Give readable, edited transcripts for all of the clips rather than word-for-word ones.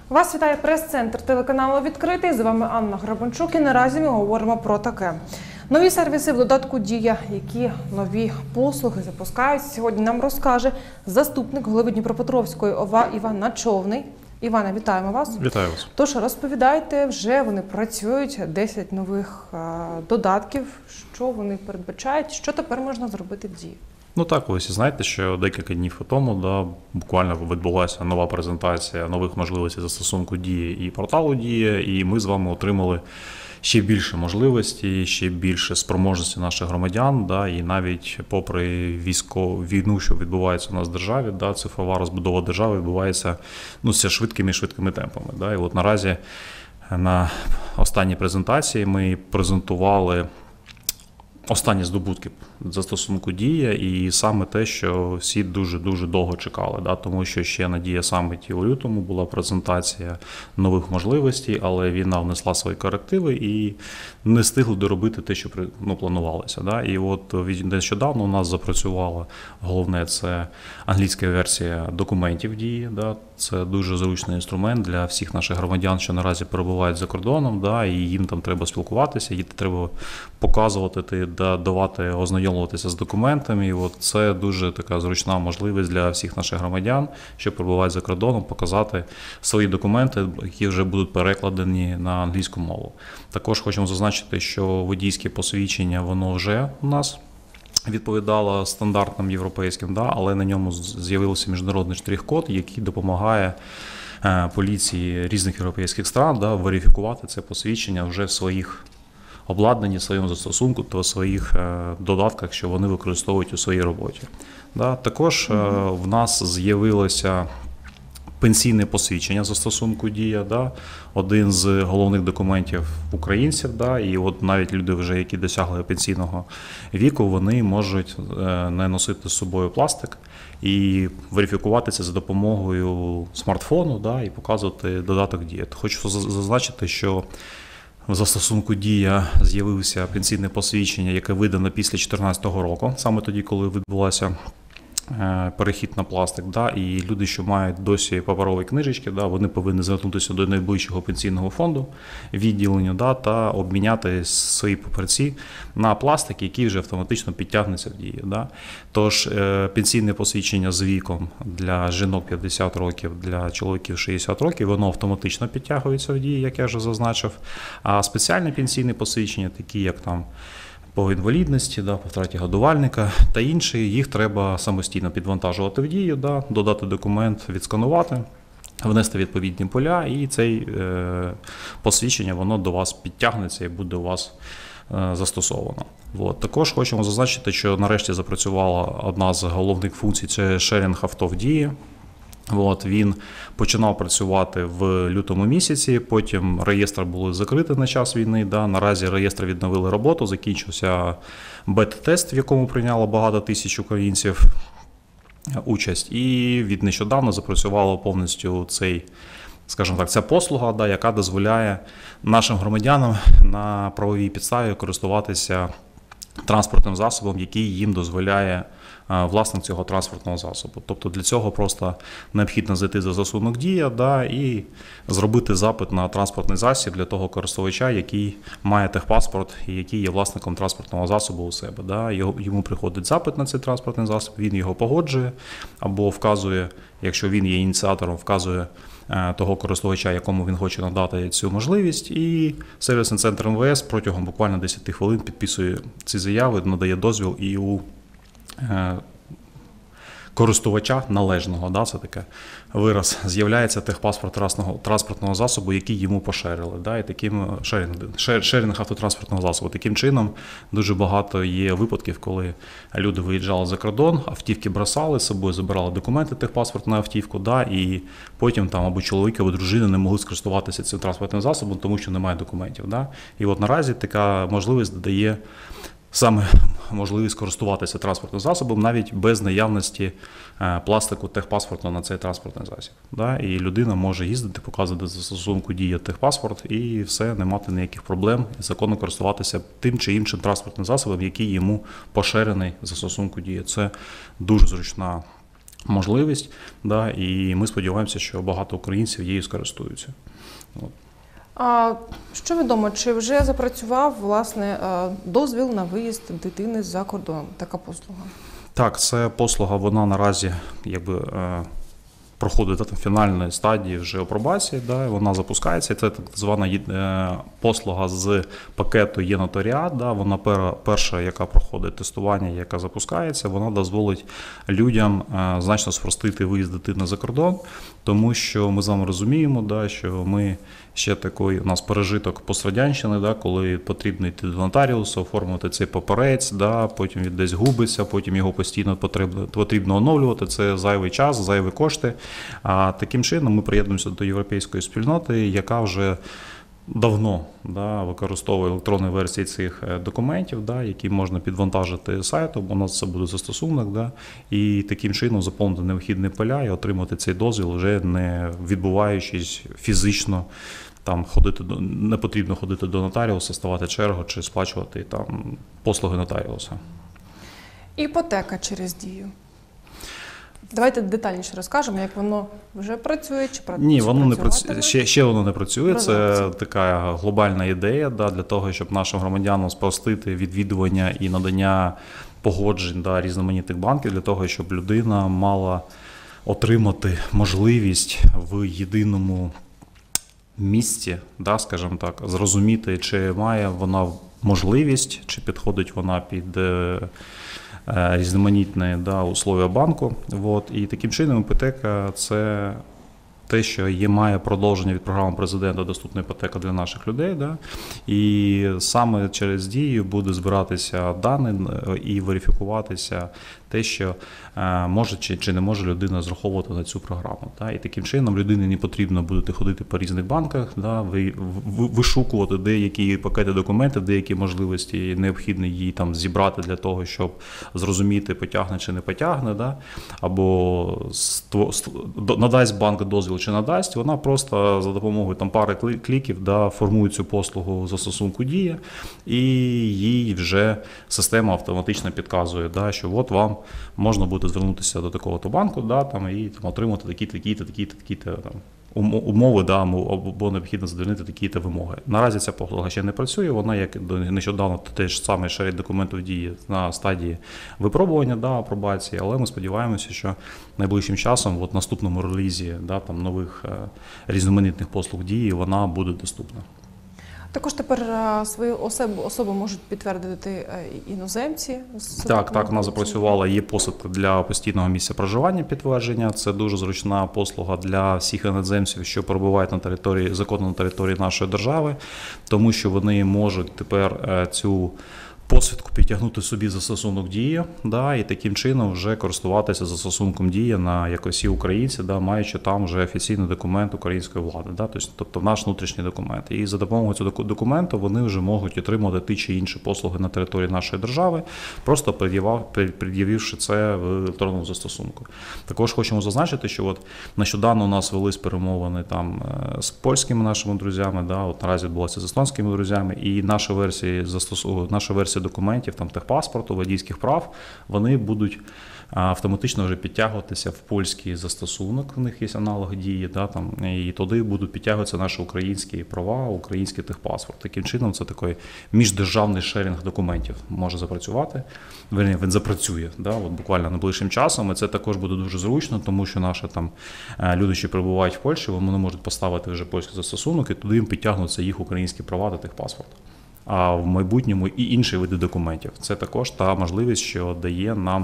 Вас вітає прес-центр телеканалу «Відкритий». З вами Анна Грабанчук і наразі ми говоримо про таке. Нові сервіси в додатку «Дія», які нові послуги запускають, сьогодні нам розкаже заступник голови Дніпропетровської ОВА Іван Начовний. Іване, вітаємо вас. Вітаю вас. Тож, розповідайте, вже вони працюють, 10 нових додатків. Що вони передбачають, що тепер можна зробити в «Дії»? Ну так, ви всі знаєте, що декілька днів тому буквально відбулася нова презентація нових можливостей застосунку «Дії» і порталу «Дія», і ми з вами отримали ще більше можливостей, ще більше спроможності наших громадян, і навіть попри війну, що відбувається у нас в державі, цифрова розбудова держави відбувається все швидкими темпами. І от наразі на останній презентації ми презентували останні здобутки застосунку «Дія» і саме те, що всі дуже довго чекали, тому що ще на «Дія Саміті» у лютому була презентація нових можливостей, але війна внесла свої корективи і не встигли доробити те, що планувалося. І от нещодавно у нас запрацювала, головне, це англійська версія документів «Дії». Це дуже зручний інструмент для всіх наших громадян, що наразі перебувають за кордоном, і їм там треба спілкуватися, їм треба показувати, давати ознайомлюватися з документами. І от це дуже така зручна можливість для всіх наших громадян, що перебувають за кордоном, показати свої документи, які вже будуть перекладені на англійську мову. Також хочемо зазначити, що водійське посвідчення, воно вже у нас відповідало стандартам європейським, але на ньому з'явився міжнародний штрих-код, який допомагає поліції різних європейських стран верифікувати це посвідчення вже в своїх обладнанні, в своєму застосунку та в своїх додатках, що вони використовують у своїй роботі. Також в нас з'явилося пенсійне посвідчення застосунку «Дія», один з головних документів українців, і от навіть люди, вже які досягли пенсійного віку, вони можуть не носити з собою пластик і верифікуватися за допомогою смартфону, і показувати додаток «Дія». Хочу зазначити, що в застосунку «Дія» з'явилося пенсійне посвідчення, яке видано після 2014 року, саме тоді, коли відбулася перехід на пластик, і люди, що мають досі паперові книжечки, вони повинні звернутися до найближчого пенсійного фонду, відділення, та обміняти свої папірці на пластик, який вже автоматично підтягнеться в «Дії». Тож пенсійне посвідчення з віком для жінок 50 років, для чоловіків 60 років, воно автоматично підтягується в «Дії», як я вже зазначив, а спеціальне пенсійне посвідчення, такі як по інвалідності, по втраті годувальника та інші, їх треба самостійно підвантажувати в «Дію», додати документ, відсканувати, внести відповідні поля, і це посвідчення, воно до вас підтягнеться і буде у вас застосовано. Також хочемо зазначити, що нарешті запрацювала одна з головних функцій – це шерінг авто в «Дії». Він починав працювати в лютому місяці, потім реєстр були закриті на час війни. Наразі реєстр відновили роботу, закінчився бета-тест, в якому прийняло багато тисяч українців участь. І від нещодавно запрацювала повністю ця послуга, яка дозволяє нашим громадянам на правовій підставі користуватися транспортним засобом, який їм дозволяє власник цього транспортного засобу. Тобто для цього просто необхідно зайти за застосунок «Дія» і зробити запит на транспортний засіб для того користувача, який має техпаспорт і який є власником транспортного засобу у себе. Йому приходить запит на цей транспортний засіб, він його погоджує або вказує, якщо він є ініціатором, вказує того користувача, якому він хоче надати цю можливість, і сервісний центр МВС протягом буквально 10 хвилин підписує ці заяви, надає дозвіл і у користувача належного, це таке вираз, з'являється техпаспорт транспортного засобу, який йому поширили. І таким шерінг автотранспортного засобу. Таким чином дуже багато є випадків, коли люди виїжджали за кордон, автівки бросали з собою, забирали документи, техпаспорт на автівку, і потім або чоловік, або дружина не могли скористуватися цим транспортним засобом, тому що немає документів. І от наразі така можливість дає саме можливість користуватися транспортним засобом навіть без наявності пластику техпаспорту на цей транспортний засіб. І людина може їздити, показувати застосунку «Дія» техпаспорт і все, не мати ніяких проблем і законно користуватися тим чи іншим транспортним засобом, який йому поширений застосунку «Дія». Це дуже зручна можливість, да, і ми сподіваємося, що багато українців її скористуються. От. А що відомо, чи вже запрацював, власне, дозвіл на виїзд дитини за кордон? Така послуга? Так, це послуга, вона наразі проходить до фінальної стадії вже апробації, да, вона запускається. Це так звана послуга з пакету «Є-нотаріат». Да, вона перша, яка проходить тестування, яка запускається, вона дозволить людям значно спростити виїзд дитини за кордон, тому що ми з вами розуміємо, да, що ми ще такий, у нас пережиток пострадянщини, да, коли потрібно йти до нотаріуса, оформити цей папірець, да, потім він десь губиться, потім його постійно потрібно оновлювати, це зайвий час, зайві кошти. А таким чином ми приєднуємося до європейської спільноти, яка вже давно, да, використовує електронні версії цих документів, да, які можна підвантажити сайтом, у нас це буде застосунок, да, і таким чином заповнити необхідні поля і отримати цей дозвіл, вже не відбуваючись фізично, там не потрібно ходити до нотаріуса, ставати чергу чи сплачувати там послуги нотаріуса. Іпотека через Дію. Давайте детальніше розкажемо, як воно вже працює, чи працює. Ні, воно не працює. Ще воно не працює. Це така глобальна ідея, да, для того, щоб нашим громадянам спростити відвідування і надання погоджень, да, різноманітних банків, для того, щоб людина мала отримати можливість в єдиному місці, да, скажімо так, зрозуміти, чи має вона можливість, чи підходить вона під різноманітні, да, условия банку. От. І таким чином іпотека – це те, що має продовження від програми президента «Доступна іпотека для наших людей». Да? І саме через Дію буде збиратися дані і верифікуватися те, що може чи не може людина зраховувати на цю програму. Да? І таким чином людині не потрібно буде ходити по різних банках, да? Вишукувати деякі пакети документів, деякі можливості необхідно їй там зібрати для того, щоб зрозуміти, потягне чи не потягне, да? Або надасть банк дозвіл чи надасть, вона просто за допомогою там пари кліків, да, формує цю послугу застосунку Дія, і їй вже система автоматично підказує, да, що от вам можна буде звернутися до такого-то банку, да, там, і там, отримати такі-то умови, да, або необхідно задовольнити такі-то вимоги. Наразі ця послуга ще не працює, вона, як нещодавно, теж саме шерить документів Дії на стадії випробування, да, апробації, але ми сподіваємося, що найближчим часом, в наступному релізі, да, там, нових різноманітних послуг Дії, вона буде доступна. Також тепер свою особу можуть підтвердити іноземці? Так, вона запрацювала. Є посвідка для постійного місця проживання підтвердження. Це дуже зручна послуга для всіх іноземців, що перебувають на території, законно на території нашої держави, тому що вони можуть тепер цю посвідку підтягнути собі застосунок Дія, да, і таким чином вже користуватися застосунком Дія як усі українці, да, маючи там вже офіційний документ української влади, да, тобто наш внутрішній документ. І за допомогою цього документу вони вже можуть отримати ті чи інші послуги на території нашої держави, просто пред'явивши це в електронному застосунку. Також хочемо зазначити, що от нещодавно у нас велись перемовини там з польськими нашими друзями, да, от наразі відбулося з естонськими друзями, і наша версія документів, там, техпаспорту, водійських прав, вони будуть автоматично вже підтягуватися в польський застосунок, в них є аналог Дії, да, там, і туди будуть підтягуватися наші українські права, український техпаспорт. Таким чином це такий міждержавний шерінг документів може запрацювати. Він запрацює, да, от буквально найближчим часом, і це також буде дуже зручно, тому що наші там люди, що перебувають в Польщі, вони можуть поставити вже польський застосунок, і туди їм підтягнуться їх українські права та техпаспорт. А в майбутньому і інші види документів. Це також та можливість, що дає нам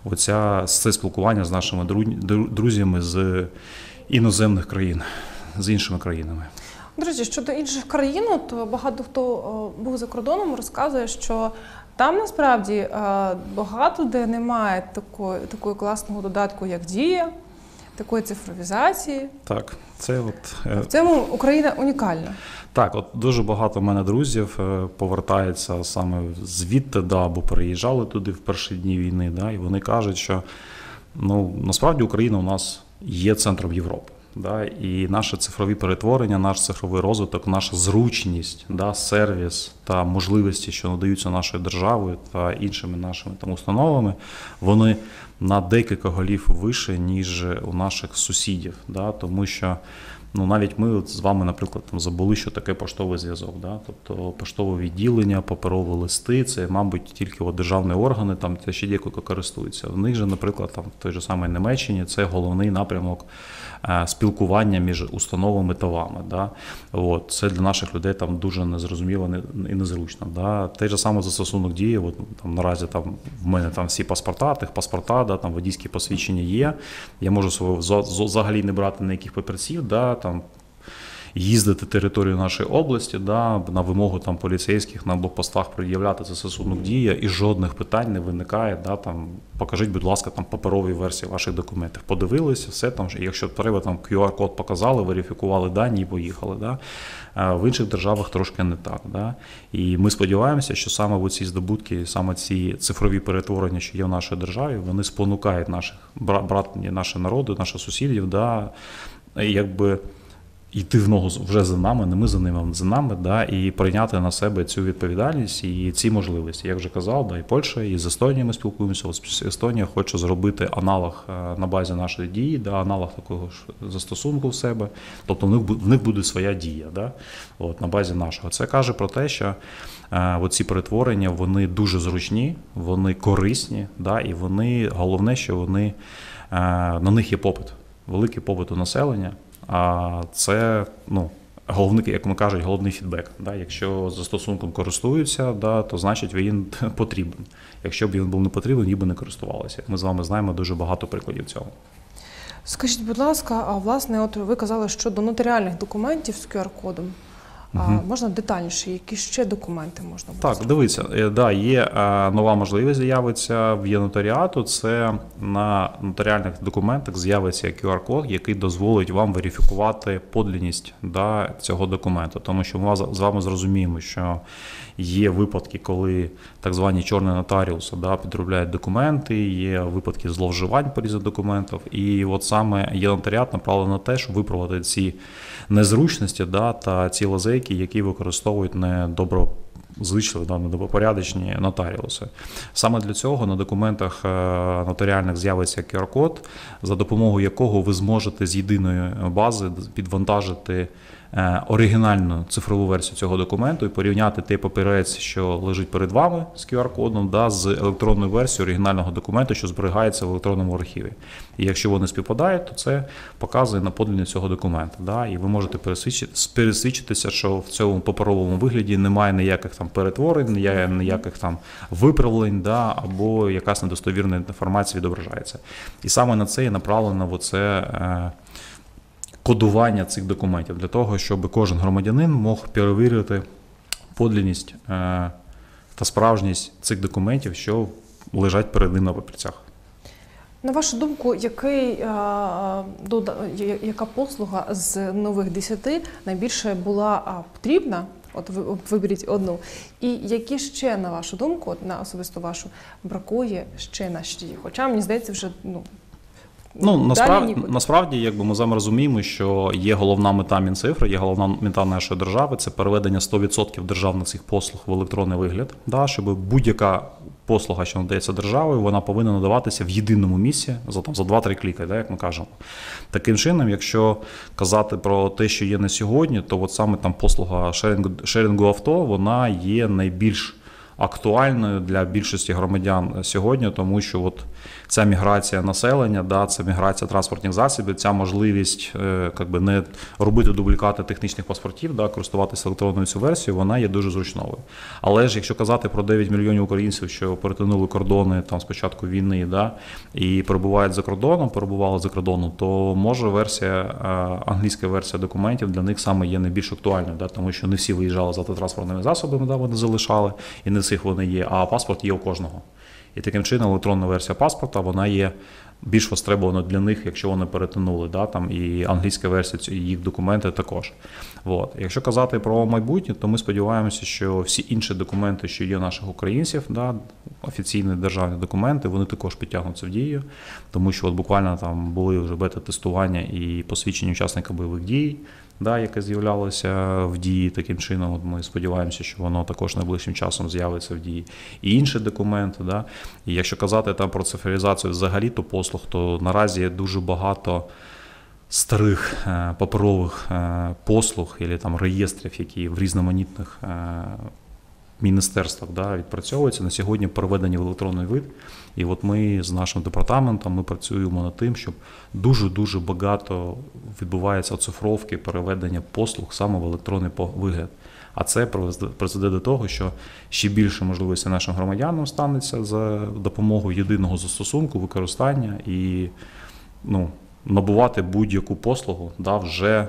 це спілкування з нашими друзями з іноземних країн, з іншими країнами. Друзі, щодо інших країн, то багато хто був за кордоном, розказує, що там насправді багато де немає такої класного додатку, як Дія, такої цифровізації. Так, це в цьому Україна унікальна. Так, от дуже багато в мене друзів повертаються саме звідти, да, або переїжджали туди в перші дні війни, да, і вони кажуть, що насправді Україна у нас є центром Європи. Да? І наше цифрові перетворення, наш цифровий розвиток, наша зручність, да? Сервіс та можливості, що надаються нашою державою та іншими нашими там установами, вони на декілька голів вище, ніж у наших сусідів. Да? Тому що навіть ми от з вами, наприклад, там забули, що таке поштовий зв'язок. Да? Тобто поштове відділення, паперові листи, це, мабуть, тільки державні органи, там це ще декілька користуються. В них же, наприклад, там, в той же самій Німеччині це головний напрямок спілкування між установами та вами. Да? От, це для наших людей там дуже незрозуміло і незручно. Да? Той же самий застосунок дії, от, там, наразі там, в мене там всі паспорта, техпаспорта, да, там водійські посвідчення є, я можу взагалі не брати ніяких папірців, да, там, їздити територію нашої області, да, на вимогу там, поліцейських на блокпостах пред'являти це застосунок дія, і жодних питань не виникає. Да, там, покажіть, будь ласка, там, паперові версії ваших документів. Подивилися, все там, якщо треба, там QR-код показали, верифікували дані і поїхали. Да. В інших державах трошки не так. Да. І ми сподіваємося, що саме в ці здобутки, саме ці цифрові перетворення, що є в нашій державі, вони спонукають наших наші народи, наших сусідів, да, якби йти в ногу вже за нами, не ми за ними, а за нами, да, і прийняти на себе цю відповідальність і ці можливості. Як вже казав, да, і Польща, і з Естонією ми спілкуємося. Естонія хоче зробити аналог на базі нашої дії, да, аналог такого ж застосунку в себе. Тобто в них буде своя дія, да, от, на базі нашого. Це каже про те, що оці перетворення, вони дуже зручні, вони корисні, да, і вони, головне, що вони, на них є попит, великий попит у населення. А це, головний, як ми кажуть, головний фідбек. Да? Якщо застосунком користуються, да, то значить він потрібен. Якщо б він був не потрібен, їм би не користувалися. Ми з вами знаємо дуже багато прикладів цього. Скажіть, будь ласка, а власне, от ви казали щодо нотаріальних документів з QR-кодом. Можна детальніше, які ще документи можна буде? Так, дивіться, да, є нова можливість, з'явиться в є-нотаріату, це на нотаріальних документах з'явиться QR-код, який дозволить вам верифікувати подлинність, да, цього документу. Тому що ми з вами зрозуміємо, що є випадки, коли так звані чорні нотаріуси, да, підробляють документи, є випадки зловживань по різних документах, і от саме є-нотаріат направлений на те, щоб виправити ці незручності, да, та ці лазейки, які використовують недоброзвичливі, да, недобропорядочні нотаріуси. Саме для цього на документах нотаріальних з'явиться QR-код, за допомогою якого ви зможете з єдиної бази підвантажити оригінальну цифрову версію цього документу і порівняти той папірець, що лежить перед вами з QR-кодом, да, з електронною версією оригінального документу, що зберігається в електронному архіві. І якщо вони співпадають, то це показує на подлинність цього документу. Да, і ви можете пересвідчитися, що в цьому паперовому вигляді немає ніяких там перетворень, ніяких там виправлень, да, або якась недостовірна інформація відображається. І саме на це і направлено кодування цих документів, для того, щоб кожен громадянин мог перевірити подлинність та справжність цих документів, що лежать перед ним на папірцях. На вашу думку, яка послуга з нових 10 найбільше була потрібна? От виберіть одну. І які ще, на вашу думку, на особисто вашу, бракує ще нашій дії? Хоча, мені здається, вже, насправді, якби ми з вами розуміємо, що є головна мета Мінцифри, є головна мета нашої держави – це переведення 100% державних цих послуг в електронний вигляд, да, щоб будь-яка послуга, що надається державою, вона повинна надаватися в єдиному місці за 2-3 кліки, да, як ми кажемо. Таким чином, якщо казати про те, що є на сьогодні, то от саме там послуга шерінгу авто, вона є найбільш актуальною для більшості громадян сьогодні, тому що от ця міграція населення, да, це міграція транспортних засобів, ця можливість не робити дублікати технічних паспортів, да, користуватися електронною цю версією, вона є дуже зручною. Але ж якщо казати про 9 мільйонів українців, що перетнули кордони там, з початку війни, да, і перебувають перебували за кордоном, то може англійська версія документів для них саме є найбільш актуальною, да, тому що не всі виїжджали за транспортними засобами, да, вони залишали, і не всіх вони є, а паспорт є у кожного. І таким чином електронна версія паспорта, вона є більш востребовано для них, якщо вони перетинули, да, там, і англійська версія, і їх документи також. От. Якщо казати про майбутнє, то ми сподіваємося, що всі інші документи, що є наших українців, да, офіційні державні документи, вони також підтягнуться в дію, тому що от буквально там були вже бета-тестування і посвідчення учасника бойових дій, да, яке з'являлося в дії таким чином. От ми сподіваємося, що воно також найближчим часом з'явиться в дії. І інші документи. Да. І якщо казати там про цифровізацію взагалі, то послуг, то наразі є дуже багато старих паперових послуг або там реєстрів, які в різноманітних міністерствах, да, відпрацьовуються, на сьогодні переведені в електронний вид. І от ми з нашим департаментом ми працюємо над тим, щоб дуже-дуже багато відбувається оцифровки, переведення послуг саме в електронний вигляд. А це призведе до того, що ще більше можливостей нашим громадянам станеться за допомогою єдиного застосунку, використання і набувати будь-яку послугу, да, вже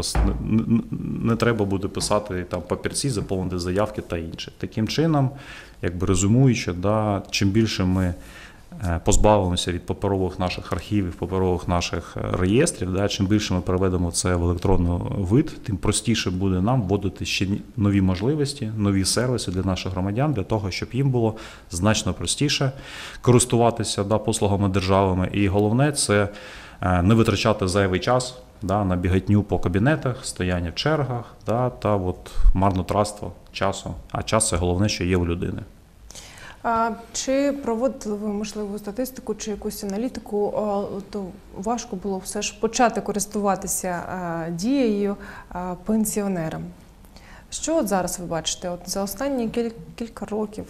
не треба буде писати там папірці, заповнити заявки та інше. Таким чином, якби резюмуючи, да, чим більше ми позбавимося від паперових наших архівів, паперових наших реєстрів, да, чим більше ми переведемо це в електронний вид, тим простіше буде нам вводити ще нові можливості, нові сервіси для наших громадян, для того, щоб їм було значно простіше користуватися, да, послугами державами. І головне – це не витрачати зайвий час, да, на біготню по кабінетах, стояння в чергах, да, та от марнотратство часу. А час – це головне, що є у людини. Чи проводили ви, можливо, статистику чи якусь аналітику, то важко було все ж почати користуватися дією пенсіонерам? Що от зараз ви бачите? От за останні кілька років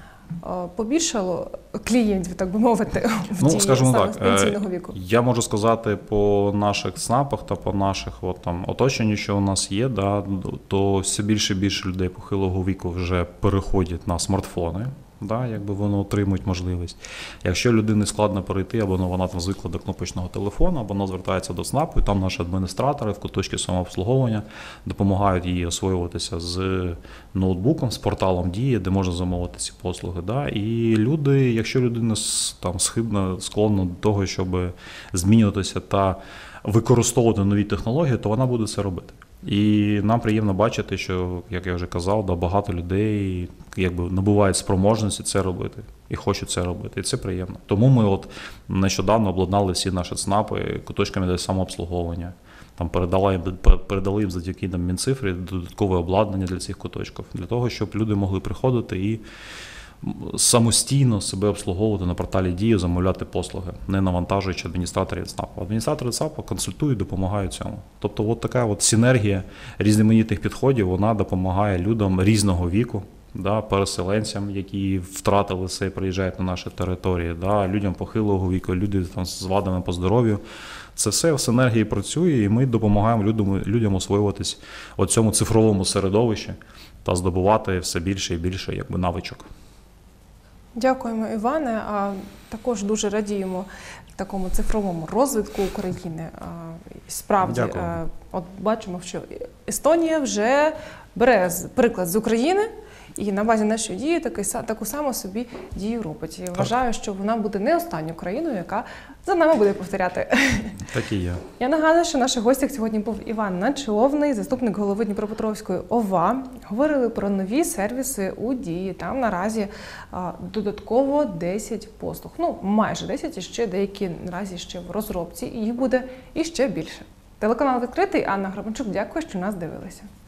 побільшало клієнтів, так би мовити, в дії саме з пенсійного віку? Я можу сказати по наших ЦНАПах та по наших оточенню, що у нас є, да, то все більше і більше людей похилого віку вже переходять на смартфони. Да, якби вони отримують можливість. Якщо людині складно перейти, або вона там звикла до кнопочного телефону, або вона звертається до ЦНАПу, і там наші адміністратори в куточці самообслуговування допомагають їй освоюватися з ноутбуком, з порталом Дія, де можна замовити ці послуги. Да. І люди, якщо людина там склонна до того, щоб змінюватися та використовувати нові технології, то вона буде це робити. І нам приємно бачити, що, як я вже казав, да, багато людей якби набувають спроможності це робити і хочуть це робити. І це приємно. Тому ми от нещодавно обладнали всі наші ЦНАПи куточками для самообслуговування. Там передали їм завдяки Мінцифрі додаткове обладнання для цих куточків, для того, щоб люди могли приходити і самостійно себе обслуговувати на порталі Дія, замовляти послуги, не навантажуючи адміністраторів ЦНАПу. Адміністратори ЦНАПу консультують, допомагають цьому. Тобто от така от синергія різноманітних підходів, вона допомагає людям різного віку, да, переселенцям, які втратили все і приїжджають на наші території, да, людям похилого віку, люди там з вадами по здоров'ю. Це все в синергії працює, і ми допомагаємо людям освоюватись у цьому цифровому середовищі та здобувати все більше і більше якби навичок. Дякуємо, Іване. Також дуже радіємо такому цифровому розвитку України. Справді, от бачимо, що Естонія вже бере приклад з України і на базі нашої дії таку саму собі дію робить. І вважаю, що вона буде не останньою країною, яка за нами буде повторяти. Так і є. Я нагадую, що нашим гостем сьогодні був Іван Начоловний, заступник голови Дніпропетровської ОВА. Говорили про нові сервіси у Дії. Там наразі додатково 10 послуг. Ну, майже 10, і ще деякі наразі ще в розробці. І їх буде іще більше. Телеканал «Відкритий», Анна Грабанчук. Дякую, що нас дивилися.